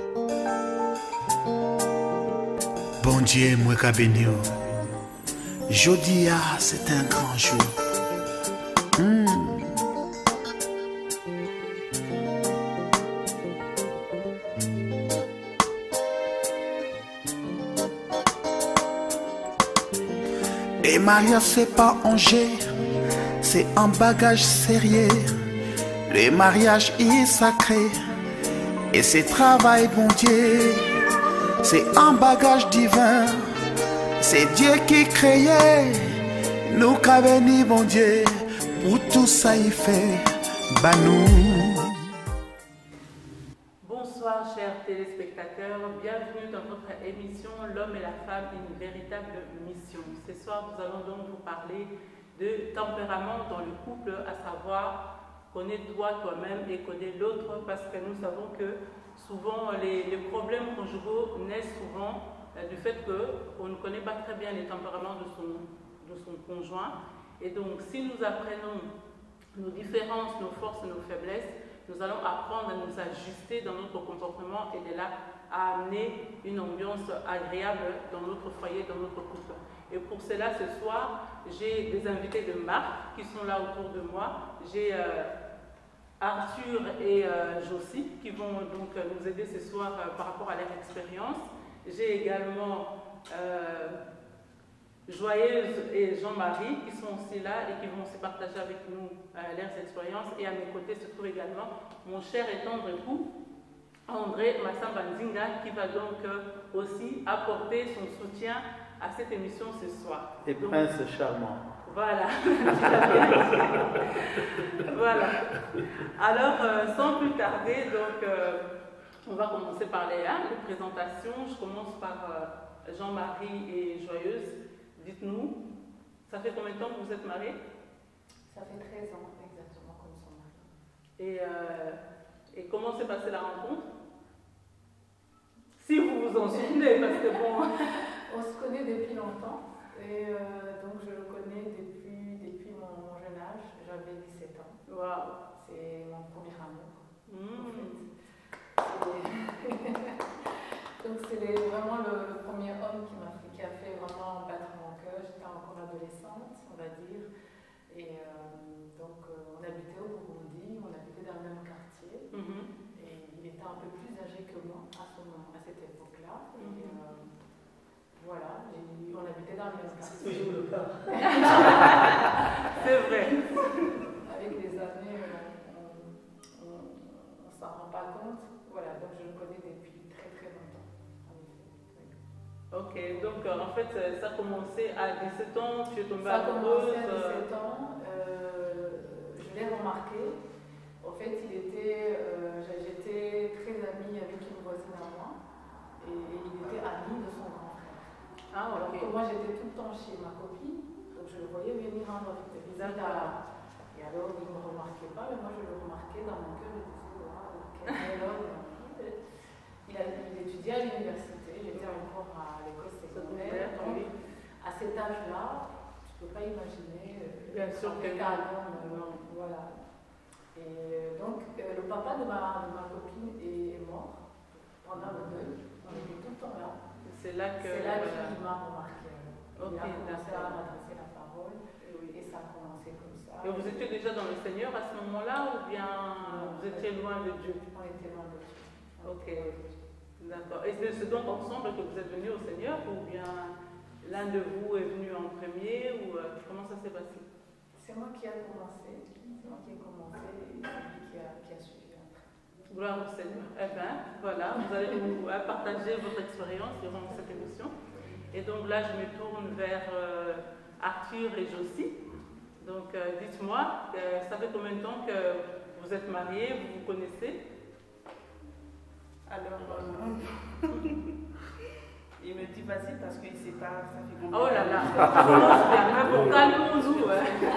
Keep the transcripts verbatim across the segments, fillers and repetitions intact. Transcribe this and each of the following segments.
Bon Dieu, moi Kabinio. Jodia, c'est un grand jour. Mm. Les mariages, c'est pas un jeu, c'est un bagage sérieux. Le mariage est sacré et c'est travail, bon Dieu. C'est un bagage divin, c'est Dieu qui créait. Nous qu'a béni, bon Dieu, pour tout ça il fait, bah nous. Bonsoir chers téléspectateurs, bienvenue dans notre émission L'homme et la femme, une véritable mission. Ce soir nous allons donc vous parler de tempérament dans le couple, à savoir connais-toi toi-même et connais l'autre, parce que nous savons que souvent les, les problèmes conjugaux naissent souvent euh, du fait qu'on ne connaît pas très bien les tempéraments de son, de son conjoint. Et donc si nous apprenons nos différences, nos forces et nos faiblesses, nous allons apprendre à nous ajuster dans notre comportement et de là à amener une ambiance agréable dans notre foyer, dans notre couple. Et pour cela, ce soir, j'ai des invités de marque qui sont là autour de moi. J'ai euh, Arthur et euh, Josie qui vont donc nous aider ce soir euh, par rapport à leur expérience. J'ai également euh, Joyeuse et Jean-Marie qui sont aussi là et qui vont aussi partager avec nous euh, leurs expériences. Et à mes côtés se trouve également mon cher et tendre époux, André Massamba Nzinga, qui va donc euh, aussi apporter son soutien à cette émission ce soir. Et donc, prince charmant. Voilà. Voilà. Alors, euh, sans plus tarder, donc, euh, on va commencer par les, hein, les présentations. Je commence par euh, Jean-Marie et Joyeuse. Dites-nous, ça fait combien de temps que vous êtes mariés? Ça fait treize ans, exactement comme son mari. Et, euh, et comment s'est passée la rencontre? Si vous vous en souvenez, parce que bon... On se connaît depuis longtemps, et euh, donc je le connais depuis, depuis mon, mon jeune âge, j'avais dix-sept ans. Wow. C'est mon premier amour, Mmh. en fait. Donc c'est vraiment le, le premier homme qui m'a fait, qui a fait vraiment battre mon cœur. J'étais encore adolescente, on va dire, et euh, donc euh, on habitait au Burundi, on habitait dans le même quartier, Mmh. et il était un peu plus âgé que moi à, ce moment, à cette époque-là. Et, Mmh. euh, voilà, on habitait dans le même quartier. C'est toujours le cas. C'est vrai. Avec les années, on ne s'en rend pas compte. Voilà, donc je le connais depuis très très longtemps, en effet. Ok, donc euh, en fait, ça a commencé à dix-sept ans, tu es tombée Ça a amoureuse. commencé à dix-sept ans, euh, je l'ai remarqué. En fait, il était, euh, j'étais très amie avec une voisine à moi, et il était ami de son grand frère. Ah, Alors ok. que moi j'étais tout le temps chez ma copine, donc je le voyais venir rendre des visites à... Et alors il ne me remarquait pas, mais moi je le remarquais dans mon cœur, je disais, waouh, quel bel homme. Il, a, il étudiait à l'université, j'étais encore à l'école secondaire, donc à cet âge-là, je ne peux pas imaginer euh, Bien sûr, quelqu'un d'homme, voilà. Et donc euh, le papa de ma, de ma copine est mort pendant le deuil, on était tout le temps là. C'est là que. C'est là voilà. qu'il m'a remarqué. Ok, Il a commencé d'accord. à m'adresser la parole Oui. et ça a commencé comme ça. Et vous étiez déjà dans le Seigneur à ce moment-là ou bien vous étiez loin de Dieu? On était loin de Dieu. Ok, d'accord. Et c'est donc ensemble que vous êtes venus au Seigneur ou bien l'un de vous est venu en premier ou euh, comment ça s'est passé? C'est moi qui ai commencé. C'est moi qui ai commencé et c'est lui qui a, qui a suivi après. Gloire au Seigneur. Eh bien, voilà, vous allez nous euh, partager votre expérience durant cette émission. Et donc là, je me tourne vers euh, Arthur et Josie. Donc, euh, dites-moi, euh, ça fait combien de temps que vous êtes mariés, vous vous connaissez? Alors, euh, il me dit vas-y parce qu'il ne sait pas, ça fait combien? Oh là là, ça commence bien, mais bon, calmons-nous.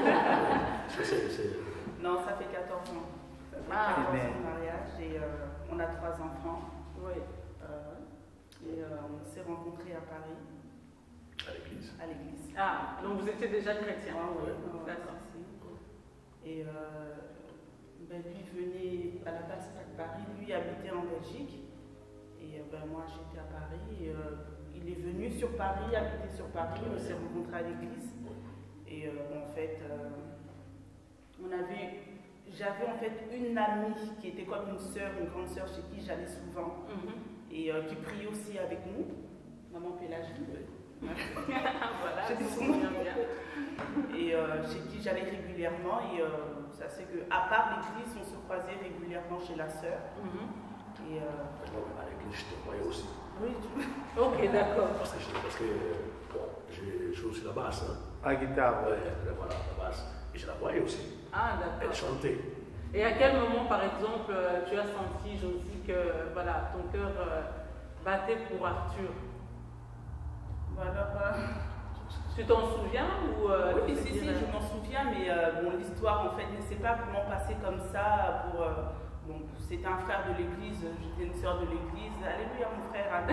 Non, ça fait quatorze ans. Ça fait Ah, quatorze mais- ans de mariage et euh, on a trois enfants. Oui. Euh, et euh, on s'est rencontrés à Paris, À l'église. à l'église. Ah, donc vous étiez déjà chrétien. Ah, ouais, Oui, ouais, d'accord. si, si. Et euh, ben, lui venait à la base de Paris, lui habitait en Belgique. Et euh, ben, moi, j'étais à Paris. Et, euh, il est venu sur Paris, habiter sur Paris. On s'est rencontrés à l'église. Et euh, en fait, euh, on avait, j'avais en fait une amie qui était comme une sœur, une grande sœur chez qui j'allais souvent. Mm-hmm. Et euh, qui priait aussi avec nous. Maman Pélagie. Voilà, je dis bien. Et euh, chez qui j'allais régulièrement. Et euh, ça c'est que, à part l'église, on se croisait régulièrement chez la sœur. Mm-hmm. Et euh, à l'église, je te croyais aussi. Oui. Ok, d'accord. Parce que, parce que bon, j'ai joué aussi la basse. Hein. À guitare. Ouais, voilà, la basse. Et je la voyais aussi. Ah, d'accord. Elle chantait. Et à quel moment, par exemple, tu as senti, Josie, que voilà, ton cœur euh, battait pour Arthur? Alors, euh... tu t'en souviens ou euh, oui, si, si, je m'en souviens, mais euh, bon, l'histoire en fait ne s'est pas vraiment passée comme ça. Pour, euh, bon, c'était un frère de l'église, j'étais une sœur de l'église. Alléluia, mon frère.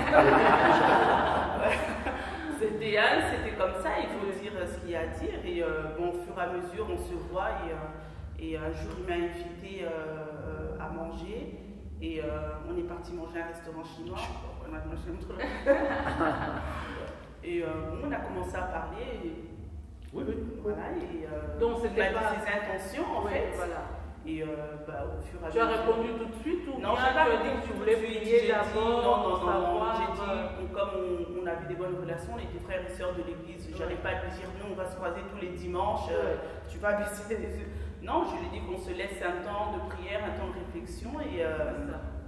C'était Anne, c'était comme ça. Il faut dire ce qu'il y a à dire. Et euh, bon, au fur et à mesure, on se voit. Et, euh, et un jour, il m'a invité euh, à manger. Et euh, on est parti manger à un restaurant chinois. On a mangé trop. Et euh, on a commencé à parler. Et, oui, oui. Voilà. Et euh, donc c'était pas pas ses intentions en ouais, fait. Voilà. Et euh, bah, au fur et à mesure. Tu as répondu tout de suite ou non, bien tu as dit que tu voulais prier d'abord? Non, non, non, non. J'ai dit, on, comme on, on avait des bonnes relations, on était frères et sœurs de l'église. Je n'allais pas lui dire, nous, on va se croiser tous les dimanches. Euh, tu vas baisser les yeux. Non, je lui ai dit qu'on se laisse un temps de prière, un temps de réflexion. Et, euh,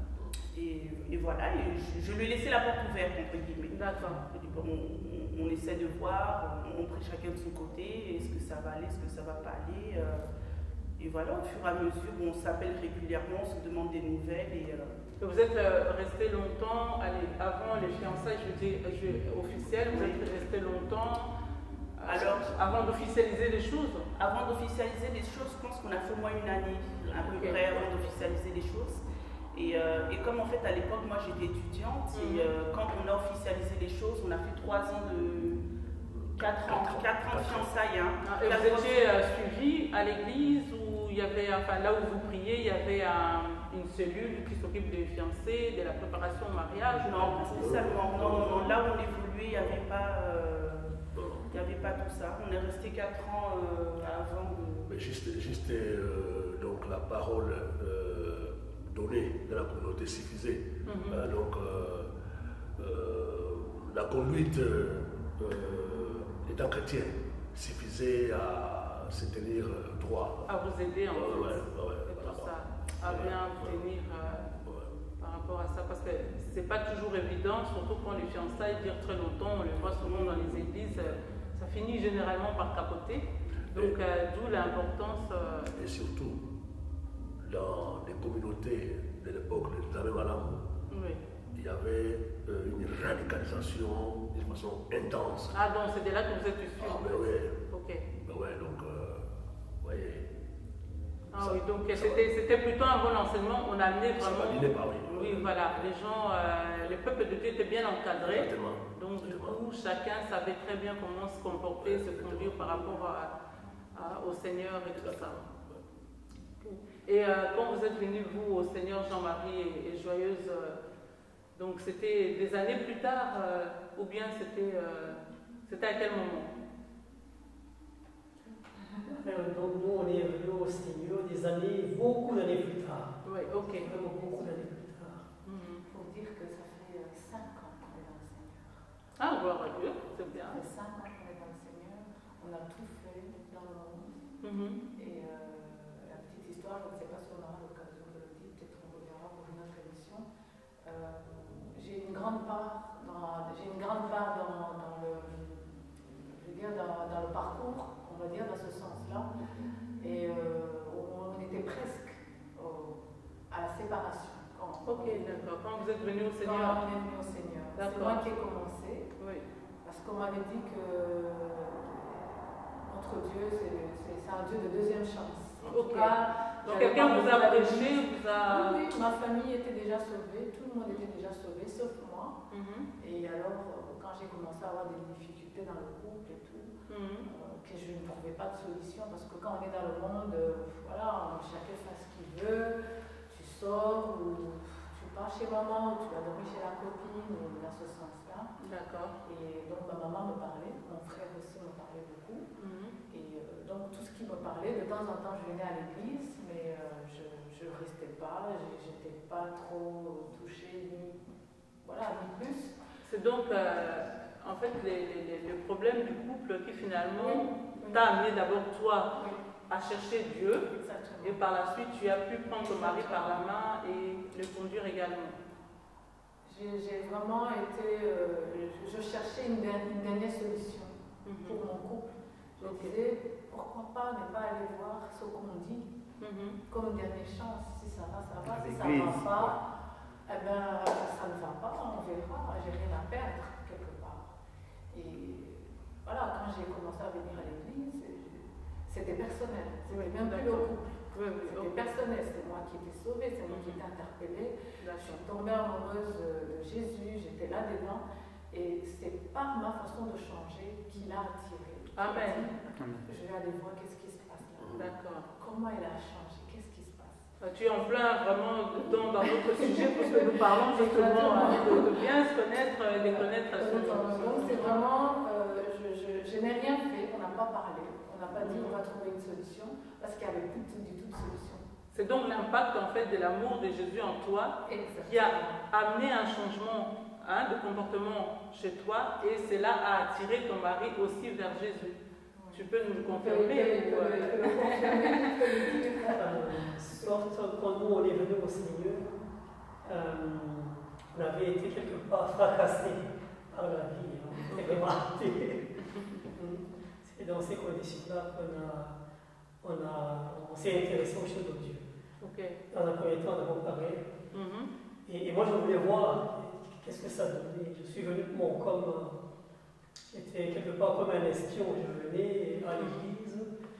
et, et voilà, et je, je lui ai laissé la porte ouverte, entre guillemets. D'accord. Bon, on, on essaie de voir, on, on prie chacun de son côté. Est-ce que ça va aller, est-ce que ça va pas aller euh, Et voilà, au fur et à mesure, on s'appelle régulièrement, on se demande des nouvelles. Et, euh... Vous êtes euh, resté longtemps, allez, avant les fiançailles, je veux dire, je, officielles, vous êtes resté longtemps. Alors, avant d'officialiser les choses? Avant d'officialiser les choses, je pense qu'on a fait au moins une année, à peu okay. près, avant d'officialiser les choses. Et, euh, et comme en fait, à l'époque, moi j'étais étudiante, mm-hmm. et euh, quand on a officialisé les choses, on a fait trois ans de. quatre ans, quatre ans de fiançailles. Hein. Ah, et vous étiez euh, suivi à l'église où il y avait, enfin là où vous priez, il y avait un, une cellule qui s'occupe des fiancés, de la préparation au mariage? Non, pas spécialement. Non, non, non. Là où on évoluait, il n'y avait pas. Euh, il n'y avait pas tout ça. On est resté quatre ans euh, avant de. Mais juste, juste euh, donc la parole euh, donnée de la communauté suffisait. Mm-hmm. euh, donc euh, euh, la conduite euh, étant chrétien suffisait à se tenir droit. À vous aider en ouais, fait. Ouais, ouais, et voilà, tout ça. À ouais, bien ouais, tenir euh, ouais. par rapport à ça. Parce que c'est pas toujours évident, surtout quand les fiançailles durent très longtemps, on les voit souvent dans les églises. Ça finit généralement par capoter, donc euh, d'où l'importance. Euh... Et surtout, dans les communautés de l'époque de Daré-Malam, oui. il y avait euh, une radicalisation de façon intense. Ah, donc c'était là que vous êtes issus? Ah, ben oui. Ok. Ben ouais, donc, euh, vous voyez. Ah ça, oui, donc c'était plutôt un bon enseignement. On a amené vraiment. Ça validait pas, oui. Oui, voilà. Les gens, euh, le peuple de Dieu était bien encadré. Exactement. Donc, du coup, chacun savait très bien comment se comporter, se conduire par rapport à, à, au Seigneur et tout ça. Et euh, quand vous êtes venu, vous, au Seigneur Jean-Marie et, et Joyeuse, euh, donc c'était des années plus tard, euh, ou bien c'était euh, c'était à quel moment? Donc nous, on est venus au Seigneur des années, beaucoup d'années plus tard. Oui, ok. Vraiment beaucoup d'années plus tard. Il mm-hmm. faut dire que ça fait cinq ans qu'on est dans le Seigneur. Ah, gloire à Dieu, c'est bien. Ça fait cinq ans qu'on est dans le Seigneur. On a tout fait dans le monde. Mm-hmm. Et euh, la petite histoire, je ne sais pas si on aura l'occasion de le dire, peut-être on reviendra pour une autre émission. Euh, j'ai une grande part dans, j'ai une grande part dans, dans le, je veux dire, dans, dans le parcours, on va dire, dans ce sens-là. Et euh, on était presque au, à la séparation. Quand, ok, d'accord. Quand vous êtes venu au Seigneur? Quand on est venu au Seigneur. C'est moi qui ai commencé. Oui. Parce qu'on m'avait dit que notre Dieu, c'est un Dieu de deuxième chance. En ok. tout cas, donc quelqu'un vous a prêché, vous a... Oui, ma famille était déjà sauvée, tout le monde était déjà sauvé, sauf moi. Mm-hmm. Et alors, quand j'ai commencé à avoir des difficultés dans le couple et tout, mm-hmm. euh, que je ne trouvais pas de solution, parce que quand on est dans le monde, euh, voilà, chacun fait ce qu'il veut, tu sors ou tu pars chez maman, ou tu vas dormir ce sens-là. D'accord. Et donc ma maman me parlait, mon frère aussi me parlait beaucoup. Mhm. Et euh, donc tout ce qui me parlait, de temps en temps je venais à l'église, mais euh, je ne restais pas, je n'étais pas trop touchée, ni, voilà, ni plus. C'est donc euh, en fait les, les, les problèmes du couple qui finalement Oui. t'a amené d'abord toi Oui. à chercher Dieu Exactement. et par la suite tu as pu prendre ton mari par la main et le conduire également. J'ai j'ai vraiment été, euh, je, je cherchais une, der- une dernière solution Mhm. pour mon couple. Je Ok. disais, pourquoi pas ne pas aller voir ce qu'on dit Mhm. comme dernière chance. Si ça va, ça va. Si Avec ça ne va l'église. pas, eh ben, ça ne va pas, on verra. J'ai rien à perdre quelque part. Et voilà, quand j'ai commencé à venir à l'église, c'était personnel. C'était même plus le couple. Oui, oui, C'était ok. personnel. C'est moi qui étais sauvée, c'est moi qui étais interpellée. Je D'accord. suis tombée amoureuse de Jésus, j'étais là-dedans. Et c'est par ma façon de changer qu'il a attiré. Amen. Je vais aller voir qu'est-ce qui se passe là. D'accord. Comment il a changé, qu'est-ce qui se passe. Euh, Tu es en plein vraiment dans, dans notre sujet parce que nous parlons justement hein, de, de bien se connaître et de connaître à son Donc c'est vraiment, euh, je, je, je n'ai rien fait, on n'a pas parlé, on n'a pas dit on va trouver une solution parce qu'il n'y avait plus du tout de solution. C'est donc l'impact en fait de l'amour de Jésus en toi Exactement. qui a amené un changement hein, de comportement chez toi et cela a attiré ton mari aussi vers Jésus. Tu peux nous le confirmer ou, euh, Euh, sorte, quand nous on est venu au Seigneur, euh, on avait été quelque part fracassé par la vie, hein. On était vraiment raté. C'est dans ces conditions-là qu'on a, on a, on s'est intéressé aux choses de Dieu. Ok. Dans un premier temps, on a comparé. Mhm. Et, et moi, je voulais voir qu'est-ce que ça donnait. Je suis venu bon, comme, euh, j'étais quelque part comme un espion. Je venais à l'église.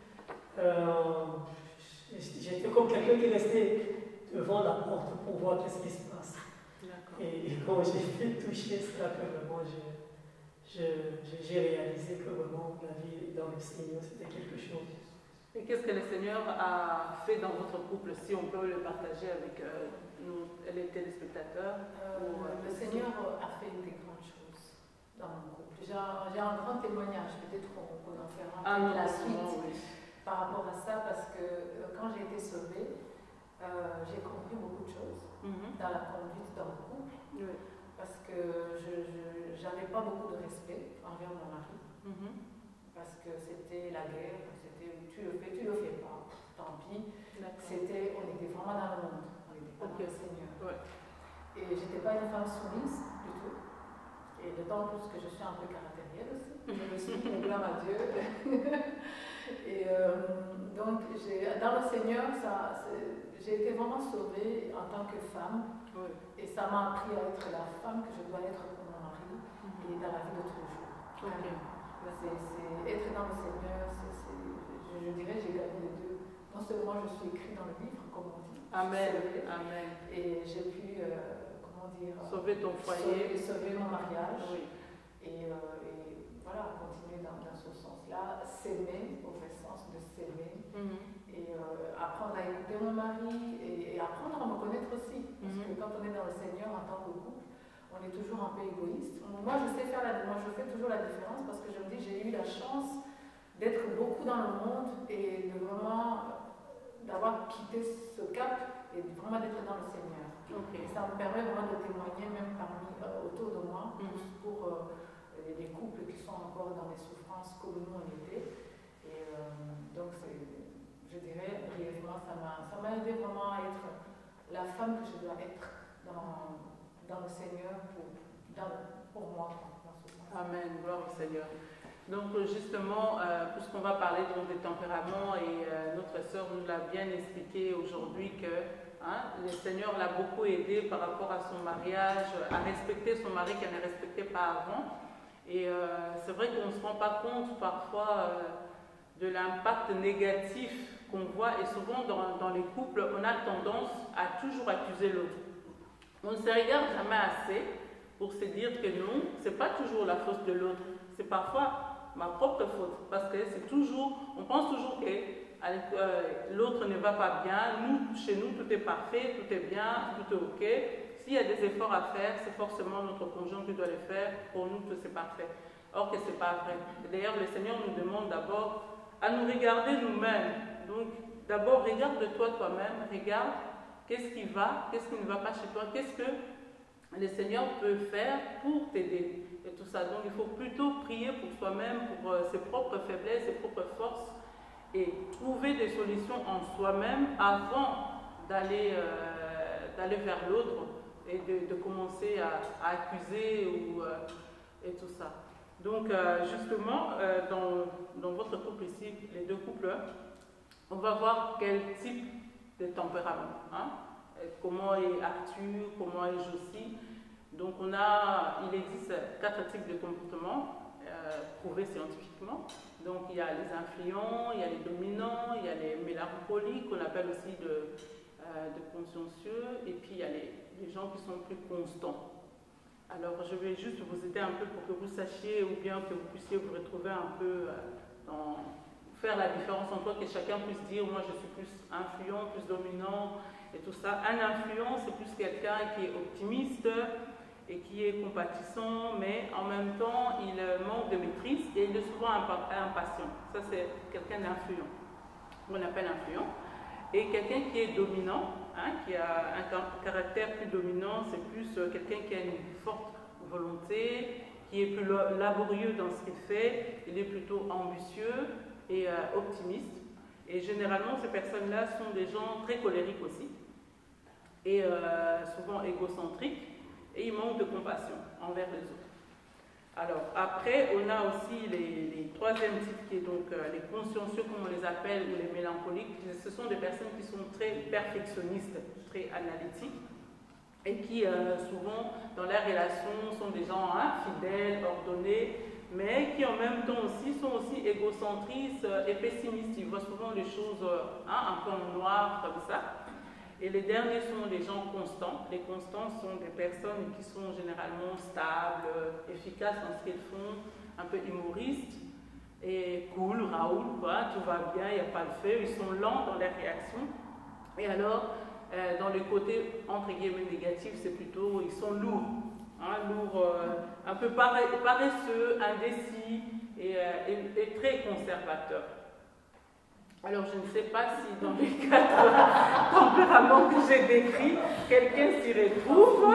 Euh, j'étais comme quelqu'un qui restait devant la porte pour voir qu'est-ce qui se passe. D'accord. Et, et quand j'ai fait toucher cela, que vraiment j'ai, je- j'ai- j'ai réalisé que vraiment la vie dans le Seigneur, c'était quelque chose. Et qu'est-ce que le Seigneur a fait dans votre couple, si on peut le partager avec euh, nous, les téléspectateurs Euh, ou, euh, le Seigneur a fait des grandes choses dans mon couple. J'ai un, j'ai un grand témoignage, peut-être qu'on qu'on en fera Ah non, la non, suite oui. par rapport à ça, parce que euh, quand j'ai été sauvée, euh, j'ai compris beaucoup de choses Mhm. dans la conduite dans le couple, Oui. parce que je n'avais pas beaucoup de respect envers mon mari, Mhm. parce que c'était la guerre, c'était tu le fais, tu le fais pas, tant pis. D'accord. C'était, on était vraiment dans le monde, on n'était pas Ok. dans le Seigneur. Ouais. Et j'étais pas une femme soumise du tout. Et d'autant plus que je suis un peu caractérielle aussi. Je me suis dit, gloire à Dieu. Et euh, donc, j'ai- dans le Seigneur, ça, c'est- j'ai été vraiment sauvée en tant que femme. Oui. Et ça m'a appris à être la femme que je dois être pour mon mari et dans la vie de tous les jours. Ok. C'est, c'est être dans le Seigneur, c'est, c'est- je, je dirais j'ai gagné les deux. Non seulement je suis écrit dans le livre, comme on dit, Amen. je suis sauvée, Amen. et j'ai pu, euh, comment dire, Sauver ton foyer. sauver, sauver mon mariage, Oui. et, euh, et voilà, continuer dans, dans ce sens-là, s'aimer, au vrai sens de s'aimer, Mhm. et euh, apprendre à écouter mon mari, et, et apprendre à me connaître aussi, parce que Mhm. quand on est dans le Seigneur en tant que couple, on est toujours un peu égoïste. Moi, je sais faire la, moi, je fais toujours la différence parce que je me dis, j'ai eu la chance d'être beaucoup dans le monde et de vraiment d'avoir quitté ce cap et vraiment d'être dans le Seigneur. Ok. Et ça me permet vraiment de témoigner même parmi euh, autour de moi Mhm. pour euh, les les couples qui sont encore dans les souffrances comme nous on était. Et euh, donc, c'est, je dirais brièvement, ça m'a, ça m'a aidé vraiment à être la femme que je dois être dans, dans le Seigneur pour, dans, pour moi. Dans ce sens. Amen, gloire au Seigneur. Donc justement, euh, puisqu'on va parler donc des tempéraments et euh, notre sœur nous l'a bien expliqué aujourd'hui que hein, le Seigneur l'a beaucoup aidé par rapport à son mariage, à respecter son mari qu'elle ne respectait pas avant. Et euh, c'est vrai qu'on ne se rend pas compte parfois euh, de l'impact négatif qu'on voit et souvent dans, dans les couples, on a tendance à toujours accuser l'autre. On ne se regarde jamais assez pour se dire que non, ce n'est pas toujours la faute de l'autre, c'est parfois ma propre faute, parce que c'est toujours, on pense toujours que euh, l'autre ne va pas bien, nous, chez nous, tout est parfait, tout est bien, tout est ok, s'il y a des efforts à faire, c'est forcément notre conjoint qui doit les faire. Pour nous, tout c'est parfait. Or que ce n'est pas vrai. D'ailleurs, le Seigneur nous demande d'abord à nous regarder nous-mêmes. Donc, d'abord, regarde-toi toi-même, regarde qu'est-ce qui va, qu'est-ce qui ne va pas chez toi, qu'est-ce que le Seigneur peut faire pour t'aider et tout ça. Donc, il faut plutôt prier pour soi-même, pour euh, ses propres faiblesses, ses propres forces et trouver des solutions en soi-même avant d'aller euh, d'aller vers l'autre et de, de commencer à, à accuser ou, euh, et tout ça. Donc, euh, justement, euh, dans, dans votre couple ici, les deux couples, on va voir quel type de tempérament. Hein? Comment est Arthur, comment est Josie. Donc, on a, il existe quatre types de comportements euh, prouvés scientifiquement. Donc, il y a les influents, il y a les dominants, il y a les mélancoliques, qu'on appelle aussi de, euh, de consciencieux, et puis il y a les, les gens qui sont plus constants. Alors, je vais juste vous aider un peu pour que vous sachiez, ou bien que vous puissiez vous retrouver un peu euh, dans, faire la différence entre que chacun puisse dire, moi je suis plus influent, plus dominant, et tout ça. Un influent, c'est plus quelqu'un qui est optimiste et qui est compatissant, mais en même temps, il manque de maîtrise et il est souvent impatient. Ça, c'est quelqu'un d'influent, on appelle influent. Et quelqu'un qui est dominant, hein, qui a un caractère plus dominant, c'est plus euh, quelqu'un qui a une forte volonté, qui est plus laborieux dans ce qu'il fait, il est plutôt ambitieux et euh, optimiste. Et généralement, ces personnes-là sont des gens très colériques aussi, et euh, souvent égocentriques, et ils manquent de compassion envers les autres. Alors, après, on a aussi les, les troisième types, qui est donc euh, les consciencieux, comme on les appelle, ou les mélancoliques. Ce sont des personnes qui sont très perfectionnistes, très analytiques, et qui, euh, souvent, dans leurs relations, sont des gens hein, fidèles, ordonnés, mais qui, en même temps aussi, sont aussi égocentristes euh, et pessimistes. Ils voient souvent les choses euh, hein, un peu en noir, comme ça. Et les derniers sont les gens constants. Les constants sont des personnes qui sont généralement stables, efficaces dans ce qu'ils font, un peu humoristes, et cool, Raoul, quoi, tout va bien, il n'y a pas de feu, ils sont lents dans leurs réactions. Et alors, euh, dans le côté, entre guillemets, négatif, c'est plutôt, ils sont lourds, hein, lourds, euh, un peu paresseux, indécis, et, euh, et, et très conservateurs. Alors, je ne sais pas si dans les quatre tempéraments que j'ai décrits, quelqu'un s'y retrouve.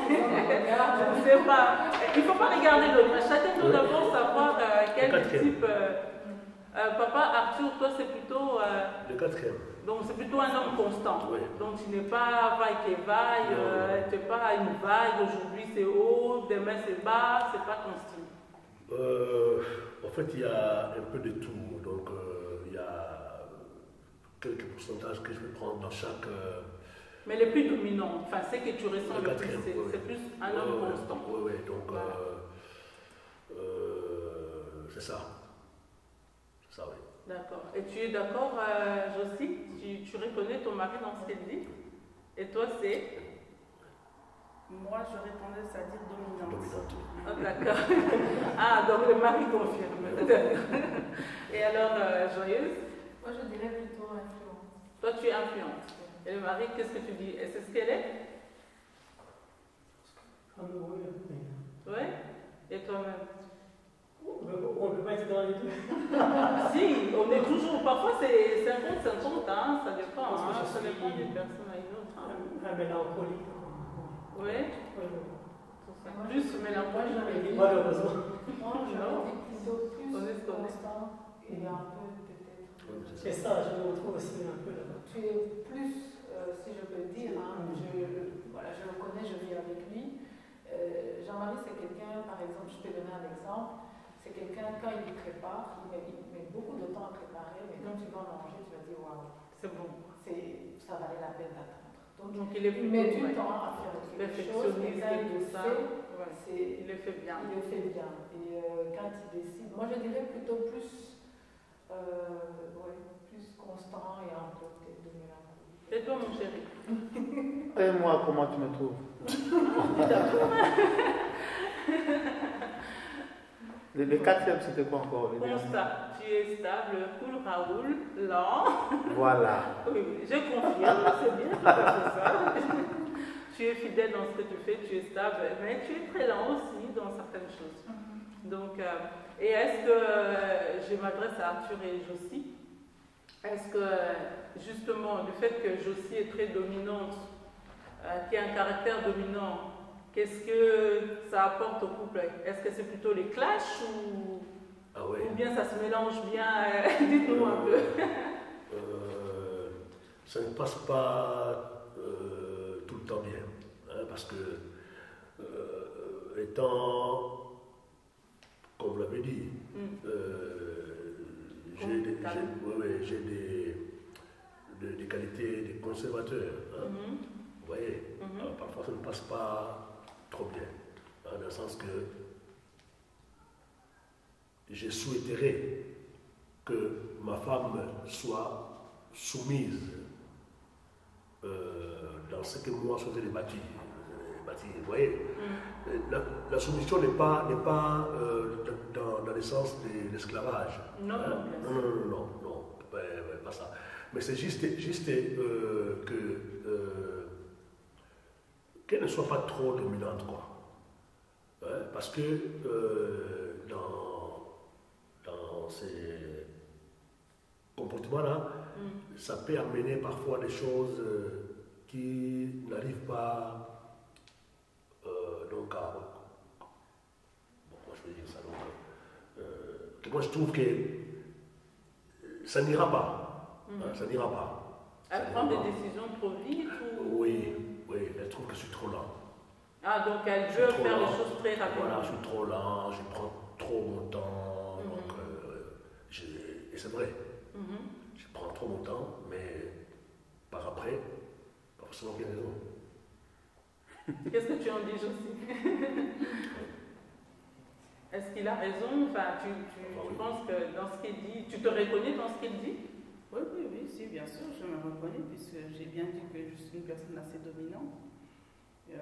Je ne sais pas. Il ne faut pas regarder l'autre. Chacun doit d'abord savoir euh, quel type. Euh, euh, papa, Arthur, toi, c'est plutôt. Euh, le quatrième. Donc, c'est plutôt un homme constant. Oui. Donc, tu n'es pas vaille et vaille. Euh, tu n'es pas une vague. Aujourd'hui, c'est haut, demain, c'est bas. Ce n'est pas ton style. Euh, en fait, il y a un peu de tout. Donc, euh, il y a quelques pourcentages que je vais prendre dans chaque... Euh, mais les plus dominants, enfin, c'est que tu ressens le, le plus, c'est oui. plus un homme oui, constant. Oui, oui, donc voilà. euh, euh, c'est ça. C'est ça, oui. D'accord. Et tu es d'accord, euh, Josie, tu, tu reconnais ton mari dans ce qu'il dit? Et toi, c'est? Moi, j'aurais tendance à dire dominante. Dominante. Oh, d'accord. Ah, donc le mari confirme. Et alors, euh, Joyeuse? Moi, je dirais plutôt influente. Toi, tu es influente. Et le mari, qu'est-ce que tu dis? Est-ce ce qu'elle est? Ah, oui, oui. Oui. Et toi-même? On ne peut pas être dans les deux. Si, on est toujours. Parfois, c'est cinquante cinquante, hein, ça dépend. Hein, ça suis... dépend d'une personne à une autre. Hein. Un, un mélancolique. Oui. Oui. Moi, plus mélancolique. Malheureusement. Moi, j'aurais dit plutôt plus constant et un peu peut-être. C'est ça, je me retrouve aussi un peu là-bas. Tu es plus, euh, si je peux dire, hein, je, voilà, je le connais, je vis avec lui. Euh, Jean-Marie, c'est quelqu'un, par exemple, je peux donner un exemple, c'est quelqu'un, quand il prépare, il met, il met beaucoup de temps à préparer, mais quand tu vas manger, tu vas dire, waouh, c'est bon, ça valait la peine d'attendre. Donc, Donc il, est il met du ouais. temps à faire quelque chose, mais quand il le ça, fait, ouais. il le fait bien. Il le fait bien. Et euh, quand il décide, moi je dirais plutôt plus, euh, ouais, plus constant et un peu peut-être de mélancolie. Et toi, mon chéri? Et moi, comment tu me trouves? le, le quatrième, c'était quoi encore? Constat. Tu es stable, cool, Raoul, lent. Voilà. Oui, oui, je confirme, c'est bien, tout à fait ça. Tu tu es fidèle dans ce que tu fais, tu es stable, mais tu es très lent aussi dans certaines choses. Mm-hmm. Donc, euh, et est-ce que, euh, je m'adresse à Arthur et Josie, est-ce que justement le fait que Josie est très dominante, euh, qui a un caractère dominant, qu'est-ce que ça apporte au couple? Est-ce que c'est plutôt les clashs ou, ah ouais. ou bien ça se mélange bien? Dites-nous un peu. Euh, ça ne passe pas euh, tout le temps bien, hein, parce que euh, étant, comme vous l'avez dit, mm. euh, j'ai des, ouais, ouais, des, des, des qualités des conservateurs. Hein. Mm-hmm. Vous voyez, mm-hmm. Alors, parfois ça ne passe pas trop bien, hein, dans le sens que je souhaiterais que ma femme soit soumise euh, dans ce que moi je faisais les bâtis. Vous voyez, mm. la, la soumission n'est pas, n'est pas euh, dans, dans le sens de l'esclavage. Non, hein? non, non, non, non, non, non, pas, pas ça. Mais c'est juste, juste euh, que euh, qu'elle ne soit pas trop dominante, quoi. Hein? Parce que euh, dans, dans ces comportements-là, mm. ça peut amener parfois des choses euh, qui n'arrivent pas. Euh, donc, à, bon, moi je veux dire ça, donc, euh, que moi je trouve que ça n'ira pas, mm-hmm. hein, ça n'ira pas. Elle prend des pas. décisions trop vite ou... Oui, oui, elle trouve que je suis trop lent. Ah, donc elle veut faire lent. les choses très rapidement. Voilà, je suis trop lent, je prends trop mon temps, mm-hmm. donc, euh, et c'est vrai, mm-hmm. je prends trop mon temps, mais par après, pas forcément bien raison. Qu'est-ce que tu en dis, Josie? Est-ce qu'il a raison? Enfin, tu, tu, oh, tu oui. penses que dans ce qu'il dit, tu te reconnais dans ce qu'il dit? Oui, oui, oui, si, bien sûr, je me reconnais, puisque j'ai bien dit que je suis une personne assez dominante. Euh,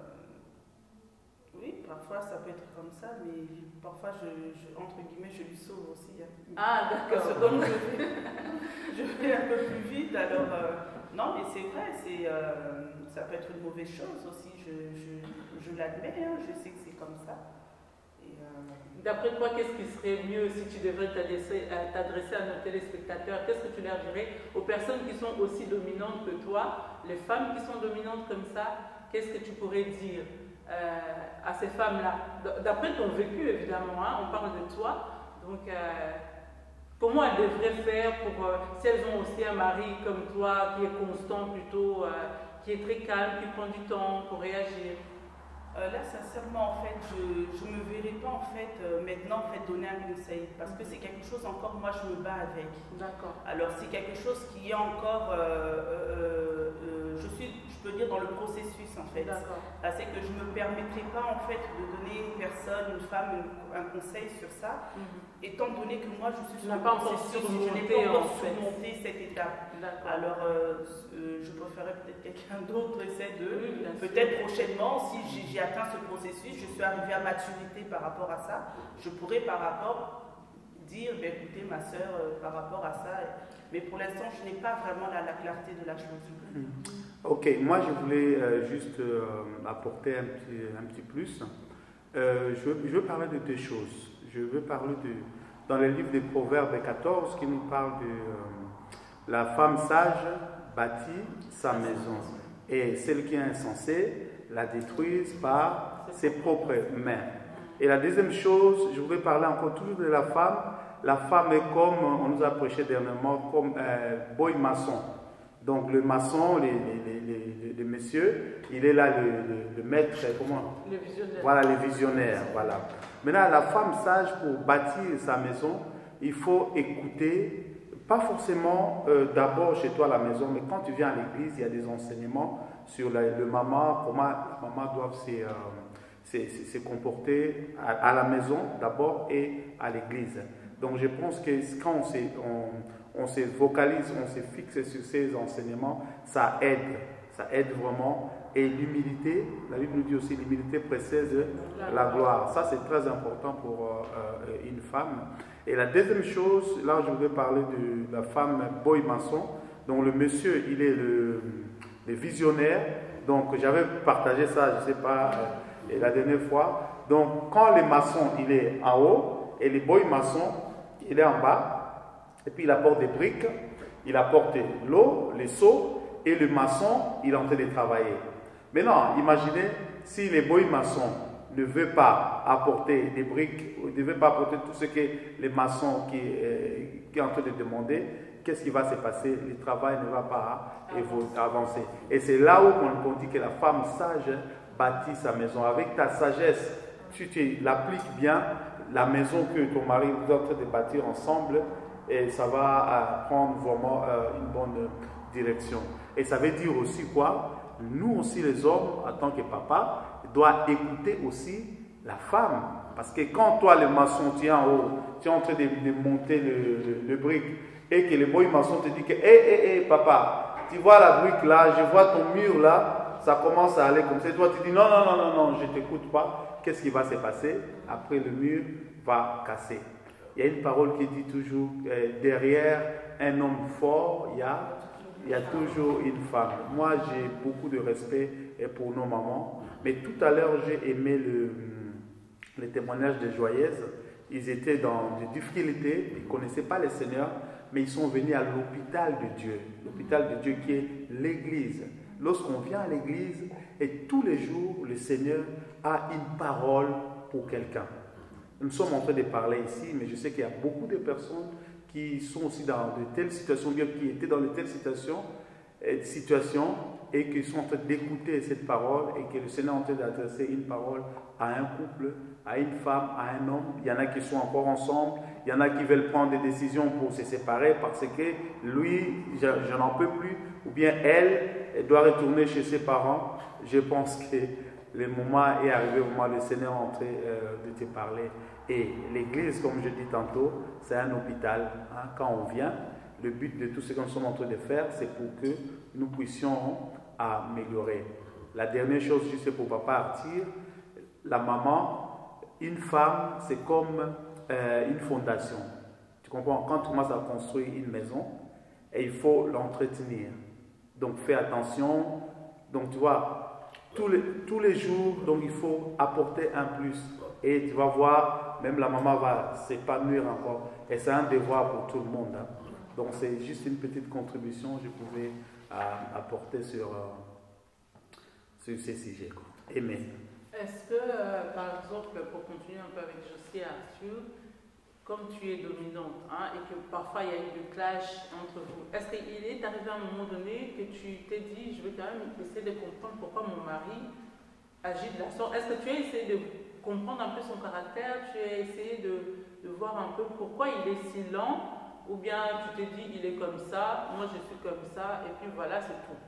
oui, parfois ça peut être comme ça, mais parfois, je, je, entre guillemets, je lui sauve aussi. Hein. Ah, d'accord. Donc, je vais, je vais un peu plus vite, alors... Euh, non, mais c'est vrai, c'est, euh, ça peut être une mauvaise chose aussi, je, je, je l'admets, hein, je sais que c'est comme ça. Euh... D'après toi, qu'est-ce qui serait mieux si tu devrais t'adresser à, t'adresser à nos téléspectateurs? Qu'est-ce que tu leur dirais aux personnes qui sont aussi dominantes que toi, les femmes qui sont dominantes comme ça? Qu'est-ce que tu pourrais dire euh, à ces femmes-là? D'après ton vécu, évidemment, hein, on parle de toi, donc... Euh, comment elles devraient faire pour, euh, si elles ont aussi un mari comme toi, qui est constant plutôt, euh, qui est très calme, qui prend du temps pour réagir? euh, Là, sincèrement, en fait, je ne me verrai pas, en fait, euh, maintenant, en fait, donner un conseil. Parce que c'est quelque chose, encore, moi, je me bats avec. D'accord. Alors, c'est quelque chose qui est encore, euh, euh, euh, je suis, je peux dire, dans le processus, en fait. D'accord. C'est que je ne me permettrai pas, en fait, de donner une personne, une femme, un conseil sur ça. Mm-hmm. Étant donné que moi je suis sur le processus, je n'ai pas encore surmonté cette étape. Alors euh, euh, je préférerais peut-être quelqu'un d'autre essaie de, oui, peut-être prochainement, si j'ai atteint ce processus, je suis arrivée à maturité par rapport à ça, je pourrais par rapport dire, ben, écoutez ma soeur, euh, par rapport à ça, mais pour l'instant je n'ai pas vraiment la, la clarté de la chose. Mmh. Ok, moi je voulais euh, juste euh, apporter un petit, un petit plus. Euh, je, je veux parler de deux choses. Je veux parler de, dans le livre des Proverbes quatorze qui nous parle de euh, la femme sage bâtit sa maison et celle qui est insensée la détruise par ses propres mains. Et la deuxième chose, je voudrais parler encore toujours de la femme. La femme est comme, on nous a prêché dernièrement, comme un euh, boy maçon. Donc le maçon, les, les, les, les, les messieurs, il est là le, le, le maître, comment? Le visionnaire. Voilà, les visionnaires, voilà. Maintenant, la femme sage, pour bâtir sa maison, il faut écouter, pas forcément euh, d'abord chez toi à la maison, mais quand tu viens à l'église, il y a des enseignements sur la, le maman, comment la maman doit se, euh, se, se, se comporter à, à la maison d'abord et à l'église. Donc je pense que quand on se, on, on se vocalise, on se fixe sur ces enseignements, ça aide, ça aide vraiment. Et l'humilité, la Bible nous dit aussi l'humilité précède la gloire. Ça, c'est très important pour euh, une femme. Et la deuxième chose, là, je voudrais parler de la femme boy maçon. Donc, le monsieur, il est le, les visionnaires. Donc j'avais partagé ça, je ne sais pas, euh, la dernière fois. Donc quand le maçon il est en haut et le boy maçon il est en bas, et puis il apporte des briques, il apporte l'eau, les seaux, et le maçon il est en train de travailler. Maintenant, imaginez si le boy maçon ne veut pas apporter des briques, ou ne veut pas apporter tout ce que les maçons qui, euh, qui est en train de demander, qu'est-ce qui va se passer? Le travail ne va pas avancer. Et c'est là où on, on dit que la femme sage bâtit sa maison. Avec ta sagesse, si tu l'appliques bien, la maison que ton mari vous est en train de bâtir ensemble, et ça va euh, prendre vraiment euh, une bonne direction. Et ça veut dire aussi quoi? Nous aussi les hommes, en tant que papa, doit écouter aussi la femme. Parce que quand toi, le maçon, tu es en haut, tu es en train de, de monter le, le, le brique, et que le boy maçon te dit que, hé, hé, hé, papa, tu vois la brique là, je vois ton mur là, ça commence à aller comme ça. Toi, tu dis, non, non, non, non, non, je ne t'écoute pas. Qu'est-ce qui va se passer? Après, le mur va casser. Il y a une parole qui dit toujours, euh, derrière un homme fort, il y a... il y a toujours une femme. Moi, j'ai beaucoup de respect pour nos mamans. Mais tout à l'heure, j'ai aimé le, le témoignage de Joyeuse. Ils étaient dans des difficultés, ils ne connaissaient pas le Seigneur, mais ils sont venus à l'hôpital de Dieu. L'hôpital de Dieu qui est l'Église. Lorsqu'on vient à l'Église, et tous les jours, le Seigneur a une parole pour quelqu'un. Nous sommes en train de parler ici, mais je sais qu'il y a beaucoup de personnes qui sont aussi dans de telles situations, bien qui étaient dans de telles situations, euh, situations et qui sont en train d'écouter cette parole et que le Seigneur est en train d'adresser une parole à un couple, à une femme, à un homme. Il y en a qui sont encore ensemble, il y en a qui veulent prendre des décisions pour se séparer parce que lui, je, je n'en peux plus, ou bien elle, elle doit retourner chez ses parents. Je pense que le moment est arrivé, au moment où le Seigneur est en train euh, de te parler. Et l'Église, comme je dis tantôt, c'est un hôpital. Hein. Quand on vient, le but de tout ce que nous sommes en train de faire, c'est pour que nous puissions améliorer. La dernière chose, juste pour Papa Arthur, la maman, une femme, c'est comme euh, une fondation. Tu comprends? Quand tu commences à construire une maison, et il faut l'entretenir. Donc fais attention. Donc tu vois, tous les, tous les jours, donc il faut apporter un plus. Et tu vas voir, même la maman va s'épanouir encore. Et c'est un devoir pour tout le monde. Hein. Donc c'est juste une petite contribution que je pouvais euh, apporter sur, euh, sur ces sujets. Quoi. Amen. Est-ce que, euh, par exemple, pour continuer un peu avec Josie et Arthur, comme tu es dominante hein, et que parfois il y a eu du clash entre vous, est-ce qu'il est arrivé à un moment donné que tu t'es dit, je vais quand même essayer de comprendre pourquoi mon mari agit de la sorte? Est-ce que tu as essayé de comprendre un peu son caractère, tu as essayé de, de voir un peu pourquoi il est si lent, ou bien tu t'es dit il est comme ça, moi je suis comme ça, et puis voilà, c'est tout?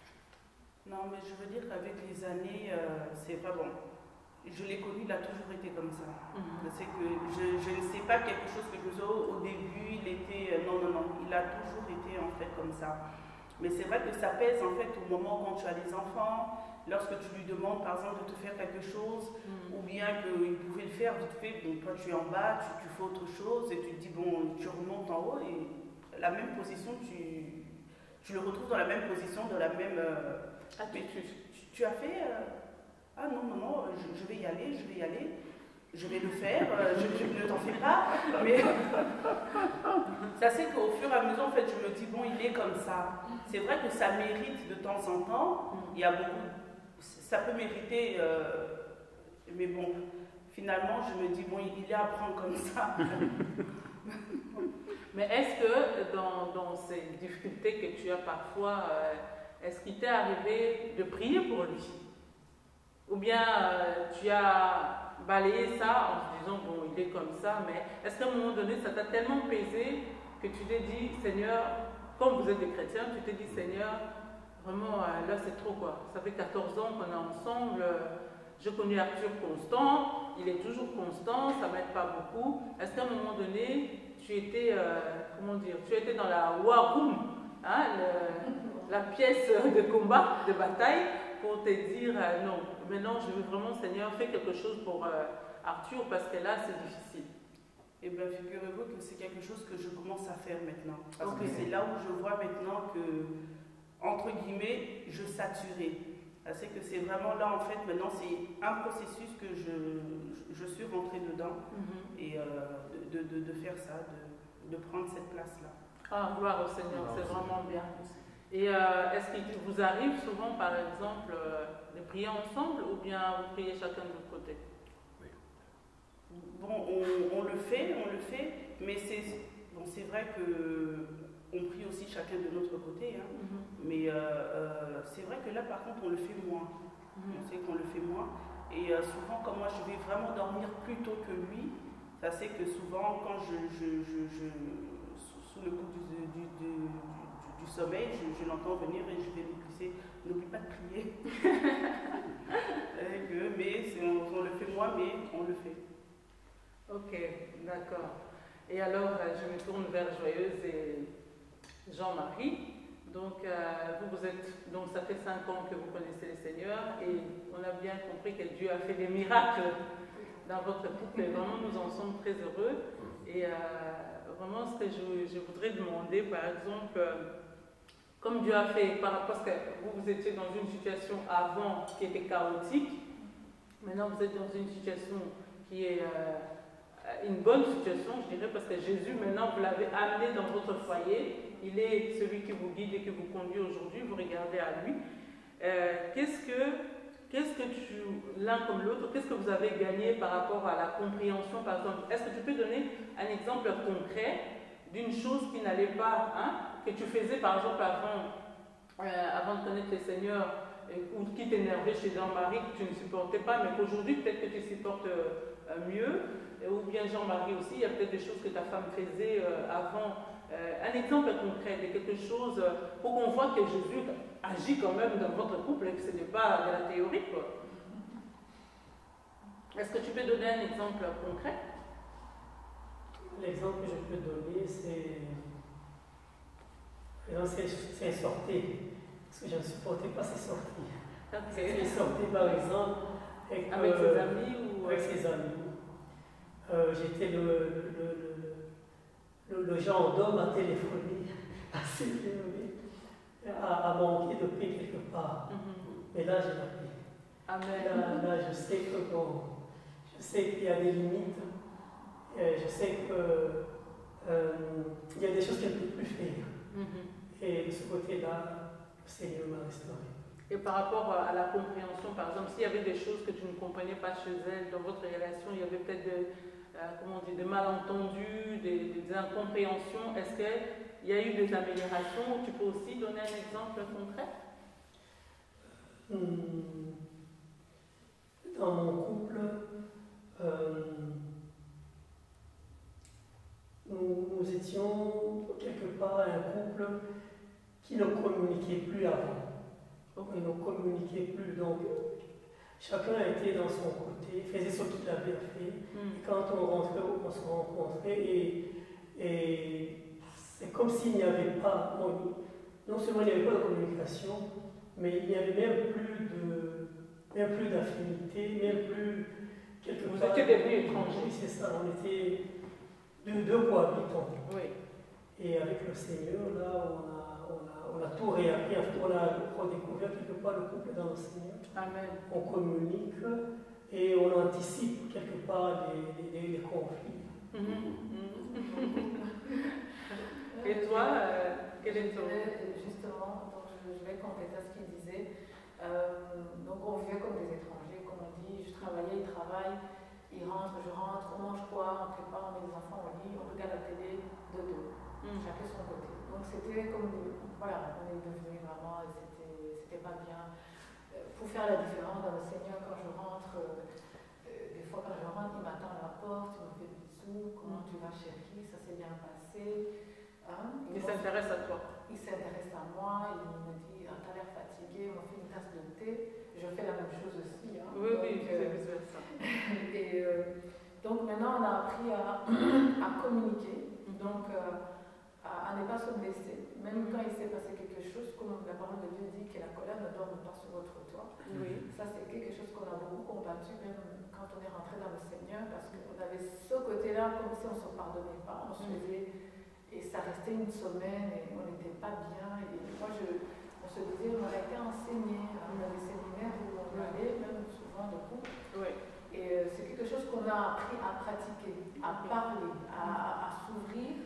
Non, mais je veux dire qu'avec les années, euh, c'est pas bon. Je l'ai connu, il a toujours été comme ça. Mm-hmm. C'est que je, je ne sais pas quelque chose que je faisais au, au début, il était... Euh, non, non, non, il a toujours été en fait comme ça. Mais c'est vrai que ça pèse en fait au moment quand tu as des enfants, lorsque tu lui demandes par exemple de te faire quelque chose, mm. ou bien qu'il pouvait le faire vite fait, donc toi tu es en bas, tu, tu fais autre chose et tu te dis bon, tu remontes en haut et la même position, tu, tu le retrouves dans la même position, dans la même... Euh, ah, mais tu, tu, tu as fait... Euh, ah non, non, non, je, je vais y aller, je vais y aller, je vais le faire, euh, je, je ne t'en fais pas, mais ça c'est qu'au fur et à mesure, en fait, je me dis, bon, il est comme ça. C'est vrai que ça mérite de temps en temps, il y a beaucoup, ça peut mériter, euh, mais bon, finalement, je me dis, bon, il est à prendre comme ça. Mais est-ce que dans, dans ces difficultés que tu as parfois, euh, est-ce qu'il t'est arrivé de prier pour lui? Ou bien euh, tu as balayé ça en te disant, bon, il est comme ça, mais est-ce qu'à un moment donné, ça t'a tellement pesé que tu t'es dit, Seigneur, comme vous êtes des chrétiens, tu t'es dit, Seigneur, vraiment, euh, là c'est trop quoi. Ça fait quatorze ans qu'on est ensemble, euh, je connais Arthur constant, il est toujours constant, ça ne m'aide pas beaucoup. Est-ce qu'à un moment donné, tu étais, euh, comment dire, tu étais dans la war room, hein, le, la pièce de combat, de bataille, pour te dire euh, non, maintenant je veux vraiment, Seigneur, fais quelque chose pour euh, Arthur parce que là c'est difficile. Eh bien, figurez-vous que c'est quelque chose que je commence à faire maintenant. Parce okay. que c'est là où je vois maintenant que entre guillemets, je saturais. C'est que c'est vraiment là, en fait, maintenant, c'est un processus que je, je suis rentrée dedans mm-hmm. et euh, de, de, de faire ça, de, de prendre cette place-là. Ah, gloire au Seigneur, c'est vraiment bien. Et euh, est-ce qu'il vous arrive souvent, par exemple, euh, de prier ensemble ou bien vous priez chacun de votre côté? Oui. Bon, on, on le fait, on le fait, mais c'est bon, c'est vrai que on prie aussi chacun de notre côté, hein. Mm-hmm. Mais euh, euh, c'est vrai que là, par contre, on le fait moins. Mm-hmm. On sait qu'on le fait moins. Et euh, souvent, comme moi, je vais vraiment dormir plus tôt que lui, ça c'est que souvent, quand je, je, je, je sous le coup du, du, du, du, du sommeil, je, je l'entends venir et je vais lui glisser, n'oublie pas de prier. Mais on, on le fait moins, mais on le fait. Ok, d'accord. Et alors, je me tourne vers Joyeuse et Jean-Marie. Donc, euh, vous, vous êtes, donc, ça fait cinq ans que vous connaissez le Seigneur et on a bien compris que Dieu a fait des miracles dans votre couple et vraiment, nous en sommes très heureux. Et euh, vraiment, ce que je, je voudrais demander, par exemple, euh, comme Dieu a fait, parce que vous, vous étiez dans une situation avant qui était chaotique, maintenant vous êtes dans une situation qui est euh, une bonne situation, je dirais, parce que Jésus, maintenant, vous l'avez amené dans votre foyer. Il est celui qui vous guide et qui vous conduit aujourd'hui. Vous regardez à lui. Euh, qu'est-ce que, qu'est-ce que tu, l'un comme l'autre, qu'est-ce que vous avez gagné par rapport à la compréhension, par exemple? Est-ce que tu peux donner un exemple concret d'une chose qui n'allait pas, hein, que tu faisais par exemple avant, euh, avant de connaître le Seigneur, ou qui t'énervait chez Jean-Marie, que tu ne supportais pas, mais qu'aujourd'hui peut-être que tu supportes euh, mieux, ou bien Jean-Marie aussi, il y a peut-être des choses que ta femme faisait euh, avant. Euh, un exemple concret de quelque chose euh, pour qu'on voit que Jésus agit quand même dans votre couple et que ce n'est pas de la théorie, quoi. Est-ce que tu peux donner un exemple concret? L'exemple que je peux donner, c'est c'est sortir. Parce que je ne supportais pas ces sorties. Okay. C'est sortir par exemple avec, avec euh, ses amis ou avec ses amis. Euh, J'étais le, le, le, le, le genre d'homme à téléphoner, à s'énerver, à, à manquer de paix quelque part. Mm-hmm. Mais là, j'ai la paix. Amen. Là, là, je sais que bon, je sais qu'il y a des limites. Et je sais qu'il euh, y a des choses qu'elle ne peut plus faire. Mm-hmm. Et de ce côté-là, le Seigneur m'a restauré. Et par rapport à la compréhension, par exemple, s'il y avait des choses que tu ne comprenais pas chez elle, dans votre relation, il y avait peut-être des, euh, comment on dit, des malentendus, des, des incompréhensions, est-ce qu'il y a eu des améliorations? Tu peux aussi donner un exemple concret? Hum, dans mon couple, euh, nous, nous étions quelque part un couple qui ne communiquait plus avant. Il ne communiquait plus. Donc, chacun était dans son côté, faisait ce qu'il avait fait. Mm. Et quand on rentrait, on se rencontrait. Et, et c'est comme s'il n'y avait pas, bon, non seulement il n'y avait pas de communication, mais il n'y avait même plus de, même plus d'affinité, même plus quelque Vous part. étiez devenus étrangers. Oui, c'est ça. On était deux, deux cohabitants. Oui. Et avec le Seigneur, là, on a On a, on a tout réappris, on a redécouvert quelque part le couple dans le Seigneur. Amen. On communique et on anticipe quelque part les, les, les conflits. Mm-hmm. Et toi, euh, quel est ton... Justement, donc je, je vais compléter ce qu'il disait. Euh, donc on vivait comme des étrangers, comme on dit. Je travaillais, il travaille, il rentre, je rentre, on mange quoi, on prépare, on met les enfants au lit, on regarde la télé, de deux. Mm. Chacun son côté. Donc c'était comme, voilà, on est devenus vraiment, c'était pas bien. Pour faire la différence dans le Seigneur, quand je rentre, euh, des fois quand je rentre, il m'attend à la porte, il me fait des bisous, comment tu vas chérie, ça s'est bien passé. Hein? Il s'intéresse à toi. Il s'intéresse à moi, il me dit, ah, t'as l'air fatigué, on fait une tasse de thé. Je fais la même chose aussi. Hein? Oui, donc, oui, je fais euh, ça. Et euh, donc maintenant on a appris à, à communiquer. Donc, euh, à, à ne pas se blesser, même quand il s'est passé quelque chose, comme la parole de Dieu dit que la colère ne dorme pas sur votre toit. Oui. Ça, c'est quelque chose qu'on a beaucoup combattu, même quand on est rentré dans le Seigneur, parce qu'on avait ce côté-là, comme si on ne se pardonnait pas, on se faisait, et ça restait une semaine, et on n'était pas bien. Et moi, je, on se disait, on a été enseigné dans les séminaires où on allait, même souvent de couple. Oui. Et euh, c'est quelque chose qu'on a appris à pratiquer, à parler, à, à, à s'ouvrir.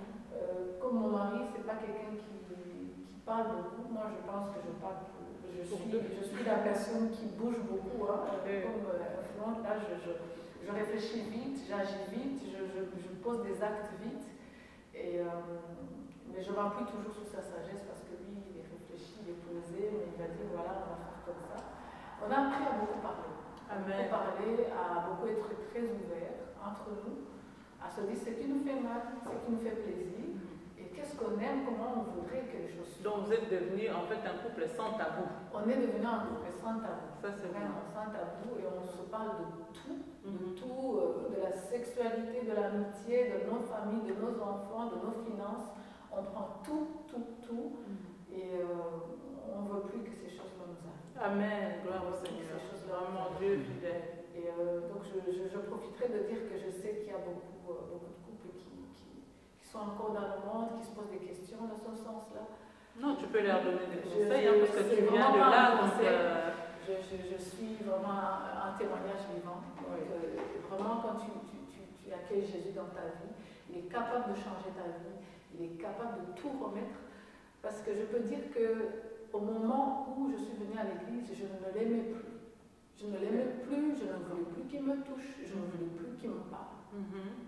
Euh, comme mon mari, c'est pas quelqu'un qui, qui parle beaucoup. Moi, je pense que je parle. Je suis, je suis la personne qui bouge beaucoup. Hein. Comme euh, influente, là, je, je, je réfléchis vite, j'agis vite, je, je, je pose des actes vite. Et, euh, mais je m'appuie toujours sur sa sagesse parce que lui, il est réfléchi, il est posé, mais il va dire voilà, on va faire comme ça. On a appris à beaucoup parler. Amen. À parler, à beaucoup être très ouvert entre nous, à se dire ce qui nous fait mal, ce qui nous fait plaisir, et qu'est-ce qu'on aime, comment on voudrait que les choses soient. Donc vous êtes devenu en fait un couple sans tabou. On est devenu un couple sans tabou. Ça c'est vraiment sans tabou, et on se parle de tout, de Mhm. tout, euh, de la sexualité, de l'amitié, de nos familles, de nos enfants, de nos finances. On prend tout, tout, tout, et euh, on ne veut plus que ces choses-là nous arrivent. Amen, gloire au Seigneur. Vraiment Dieu fidèle. Et euh, donc je, je, je profiterai de dire que je sais qu'il y a beaucoup, euh, beaucoup de couples qui, qui, qui sont encore dans le monde, qui se posent des questions dans ce sens-là. Non, tu peux leur donner des Je- conseils, je- hein, parce que c'est tu viens de vraiment là. un Donc, conseil. euh, Je, je, je suis vraiment un, un témoignage vivant. Donc, euh, vraiment, quand tu, tu, tu, tu accueilles Jésus dans ta vie, il est capable de changer ta vie, il est capable de tout remettre. Parce que je peux dire qu'au moment où je suis venue à l'église, je ne l'aimais plus. Je ne l'aimais plus, je ne voulais plus qu'il me touche, je ne voulais plus qu'il me parle. mhm.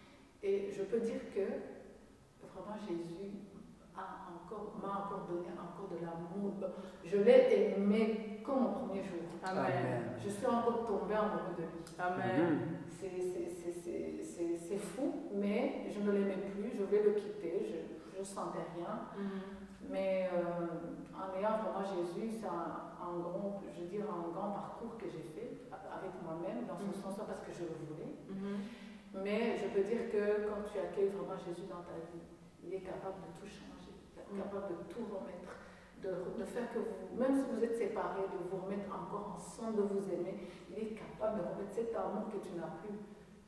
Et je peux dire que vraiment Jésus a encore, m'a encore donné encore de l'amour. Je l'ai aimé comme au premier jour. Amen. Je suis encore tombée amoureux de lui. Amen. C'est, c'est, c'est, c'est, c'est, c'est fou, mais je ne l'aimais plus, je voulais le quitter, je ne sentais rien. Mhm. Mais euh, en ayant vraiment Jésus, c'est un, un grand, je veux dire, un grand parcours que j'ai fait avec moi-même, dans ce Mhm. sens-là, parce que je le voulais. Mhm. Mais je peux dire que quand tu accueilles vraiment Jésus dans ta vie, il est capable de tout changer, il est Mhm. capable de tout remettre, de, de faire que vous, même si vous êtes séparés, de vous remettre encore ensemble, de vous aimer. Il est capable de remettre cet amour que tu n'as plus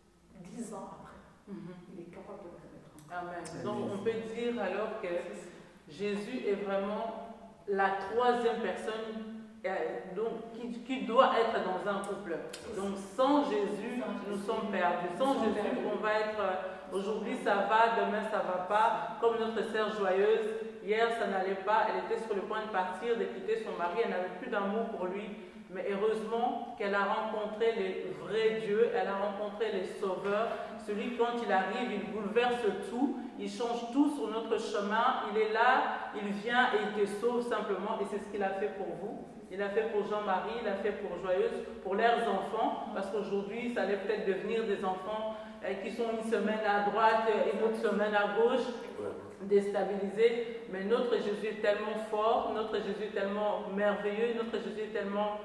dix ans après. Mhm. Il est capable de le remettre encore. Amen. Donc on peut dire alors que Jésus est vraiment la troisième personne euh, donc, qui, qui doit être dans un couple. Donc sans Jésus, Sans nous Jésus, sommes perdus. nous Sans sommes Jésus, perdus. on va être... euh, aujourd'hui ça va, demain ça va pas. Comme notre sœur joyeuse, hier ça n'allait pas, elle était sur le point de partir, de quitter son mari, elle n'avait plus d'amour pour lui. Mais heureusement qu'elle a rencontré les vrais dieux, elle a rencontré les sauveurs. Celui, quand il arrive, il bouleverse tout, il change tout sur notre chemin. Il est là, il vient et il te sauve simplement. Et c'est ce qu'il a fait pour vous. Il a fait pour Jean-Marie, il a fait pour Joyeuse, pour leurs enfants. Parce qu'aujourd'hui, ça allait peut-être devenir des enfants euh, qui sont une semaine à droite et une autre semaine à gauche, déstabilisés. Mais notre Jésus est tellement fort, notre Jésus est tellement merveilleux, notre Jésus est tellement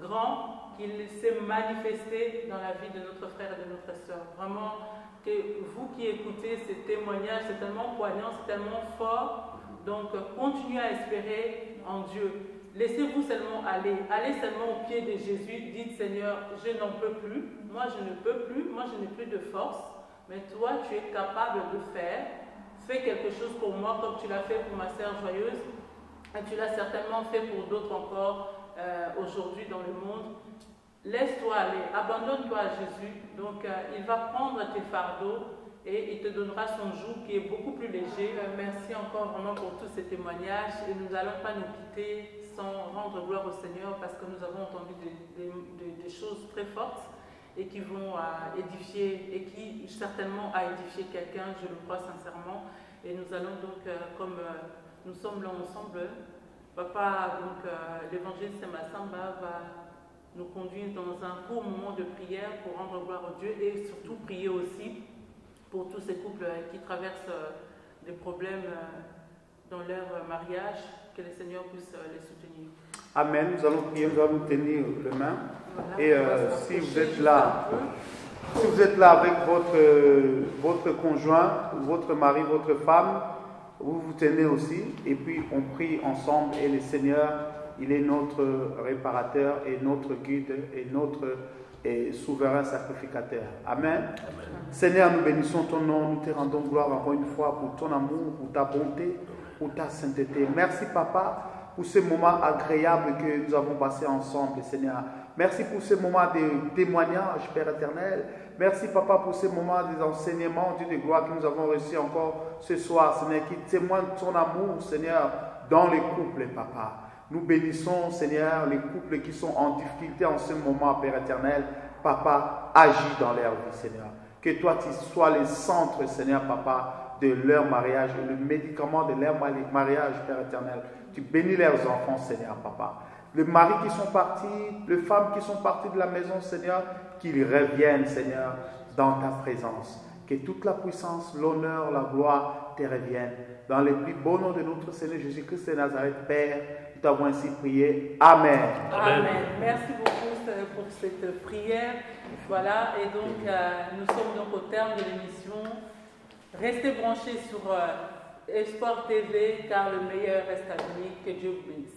grand qu'il s'est manifesté dans la vie de notre frère et de notre sœur. Vraiment, que vous qui écoutez ces témoignages, c'est tellement poignant, c'est tellement fort. Donc, continuez à espérer en Dieu. Laissez-vous seulement aller. Allez seulement au pied de Jésus. Dites, Seigneur, je n'en peux plus. Moi, je ne peux plus. Moi, je n'ai plus de force. Mais toi, tu es capable de faire. Fais quelque chose pour moi comme tu l'as fait pour ma sœur joyeuse. Et tu l'as certainement fait pour d'autres encore euh, aujourd'hui dans le monde. Laisse-toi aller. Abandonne-toi à Jésus. Donc, euh, il va prendre tes fardeaux et il te donnera son joug qui est beaucoup plus léger. Euh, merci encore vraiment pour tous ces témoignages. Et nous n'allons pas nous quitter sans rendre gloire au Seigneur parce que nous avons entendu des, des, des, des choses très fortes et qui vont euh, édifier et qui certainement a édifié quelqu'un, je le crois sincèrement. Et nous allons donc, euh, comme euh, nous sommes là ensemble, Papa, donc euh, l'évangéliste Massamba va nous conduire dans un court moment de prière pour rendre gloire à Dieu et surtout prier aussi pour tous ces couples euh, qui traversent euh, des problèmes euh, dans leur euh, mariage, que le Seigneur puisse euh, les soutenir. Amen. Nous allons prier, nous allons tenir les mains. Voilà, Et euh, si vous êtes là, si vous êtes là avec votre, euh, votre conjoint, votre mari, votre femme, vous vous tenez aussi. Et puis on prie ensemble et le Seigneur, il est notre réparateur et notre guide et notre et souverain sacrificateur. Amen. Amen. Seigneur, nous bénissons ton nom, nous te rendons gloire encore une fois pour ton amour, pour ta bonté, pour ta sainteté. Merci Papa, pour ce moment agréable que nous avons passé ensemble, Seigneur. Merci pour ce moment de témoignage, Père éternel. Merci, Papa, pour ce moment des enseignements, Dieu de gloire, que nous avons reçus encore ce soir, Seigneur, qui témoigne de ton amour, Seigneur, dans les couples, Papa. Nous bénissons, Seigneur, les couples qui sont en difficulté en ce moment, Père éternel. Papa, agis dans leur vie, Seigneur. Que toi, tu sois le centre, Seigneur, Papa, de leur mariage, le médicament de leur mariage, Père éternel. Tu bénis leurs enfants, Seigneur, Papa. Les maris qui sont partis, les femmes qui sont parties de la maison, Seigneur, qu'ils reviennent, Seigneur, dans ta présence. Que toute la puissance, l'honneur, la gloire te reviennent. Dans le plus beau nom de notre Seigneur Jésus-Christ de Nazareth, Père, nous t'avons ainsi prié. Amen. Amen. Amen. Merci beaucoup pour cette prière. Voilà, et donc euh, nous sommes donc au terme de l'émission. Restez branchés sur euh, Espoir T V, car le meilleur reste à venir. Que Dieu vous bénisse.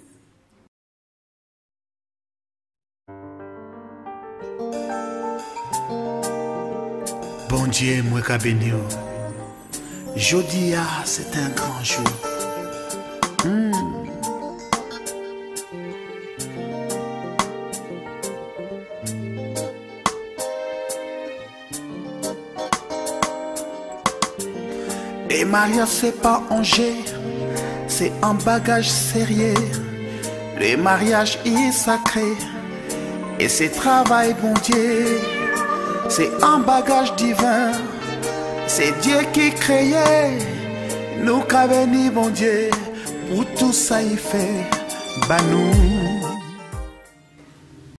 Bon Dieu, moi qu'a béni. Jeudi, c'est un grand jour. Mm. Les mariages, c'est pas un jeu, c'est un bagage sérieux. Le mariage est sacré et c'est travail, bon Dieu. C'est un bagage divin, c'est Dieu qui créait. Nous qu'a béni, bon Dieu, pour tout ça il fait, bah nous.